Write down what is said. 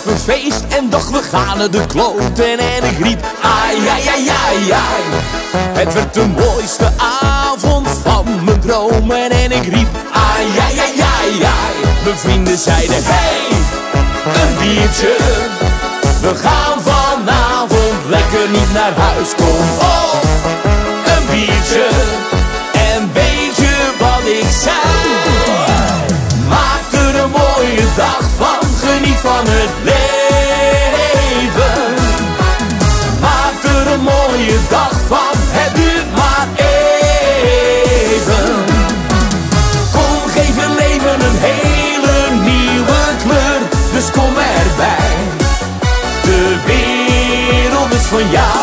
op een feest en dacht we gaan naar de kloten. En ik riep ai, ai, ai, ai, ai. Het werd de mooiste avond van mijn dromen. En ik riep ai, ai, ai, ai, ai. Mijn vrienden zeiden hey, een biertje. We gaan vanavond lekker niet naar huis. Kom op, een biertje. En weet je wat ik zei? Maak er een mooie dag van, geniet van het leven. Maak er een mooie dag van, het duurt maar even. Kom, geef je leven een hele nieuwe kleur, dus kom erbij. De wereld is van jou.